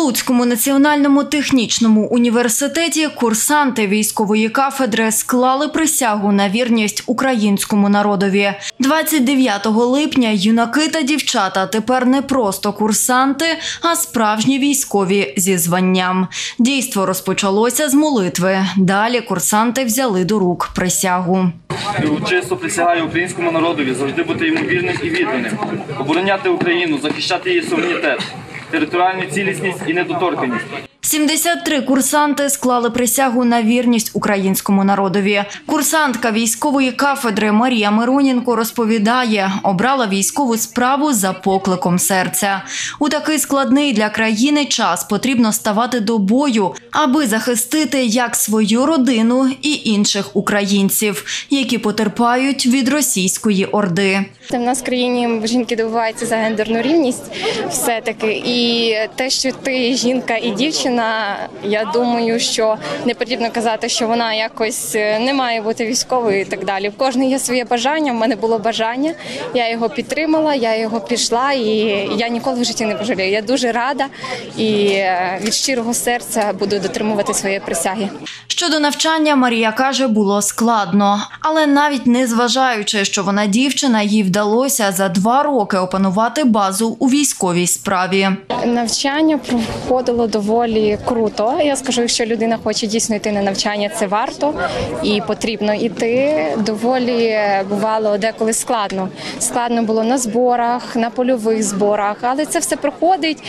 Луцькому національному технічному університеті курсанти військової кафедри склали присягу на вірність українському народові. 29 липня юнаки та дівчата тепер не просто курсанти, а справжні військові зі званням. Дійство розпочалося з молитви. Далі курсанти взяли до рук присягу. Урочисто присягаю українському народові завжди бути йому вірним і відданим, обороняти Україну, захищати її суверенітет, територіальну цілісність і недоторканність. 73 курсанти склали присягу на вірність українському народові. Курсантка військової кафедри Марія Мироненко розповідає, обрала військову справу за покликом серця. У такий складний для країни час потрібно ставати до бою, аби захистити як свою родину і інших українців, які потерпають від російської орди. В нас в країні жінки добиваються за гендерну рівність все-таки. І те, що ти жінка і дівчина, я думаю, що не потрібно казати, що вона якось не має бути військовою і так далі. В кожної є своє бажання, в мене було бажання, я його підтримала, я його пішла і я ніколи в житті не пожалію. Я дуже рада і від щирого серця буду дотримувати своєї присяги. Щодо навчання, Марія каже, було складно. Але навіть не зважаючи, що вона дівчина, їй вдалося за 2 роки опанувати базу у військовій справі. Навчання проходило доволі круто. Я скажу, якщо людина хоче дійсно йти на навчання, це варто і потрібно йти. Доволі бувало деколи складно. Складно було на зборах, на польових зборах, але це все проходить.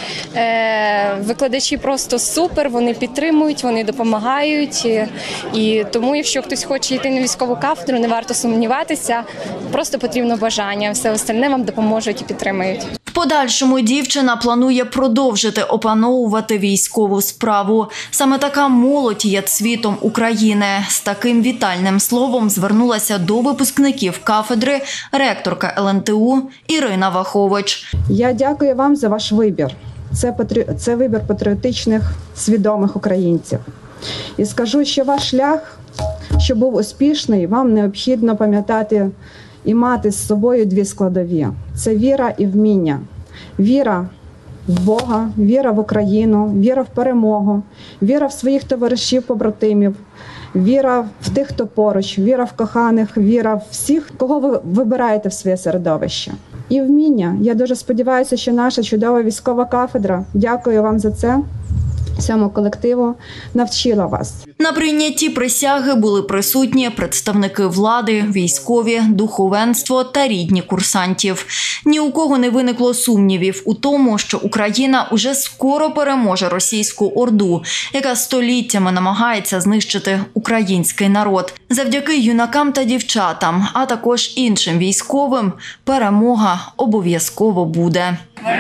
Викладачі просто супер, вони підтримують, вони допомагають. І тому, якщо хтось хоче йти на військову кафедру, не варто сумніватися, просто потрібно бажання. Все остальне вам допоможуть і підтримують. В подальшому дівчина планує продовжити опановувати військову справу. Саме така молодь є цвітом України. З таким вітальним словом звернулася до випускників кафедри ректорка ЛНТУ Ірина Вахович. Я дякую вам за ваш вибір. Це вибір патріотичних, свідомих українців. І скажу, що ваш шлях, щоб був успішний, вам необхідно пам'ятати і мати з собою 2 складові. Це віра і вміння. Віра в Бога, віра в Україну, віра в перемогу, віра в своїх товаришів-побратимів, віра в тих, хто поруч, віра в коханих, віра в всіх, кого ви вибираєте в своє середовище. І вміння. Я дуже сподіваюся, що наша чудова військова кафедра, дякую вам за це, всьому колективу, навчила вас. На прийнятті присяги були присутні представники влади, військові, духовенство та рідні курсантів. Ні у кого не виникло сумнівів у тому, що Україна уже скоро переможе російську орду, яка століттями намагається знищити український народ. Завдяки юнакам та дівчатам, а також іншим військовим, перемога обов'язково буде.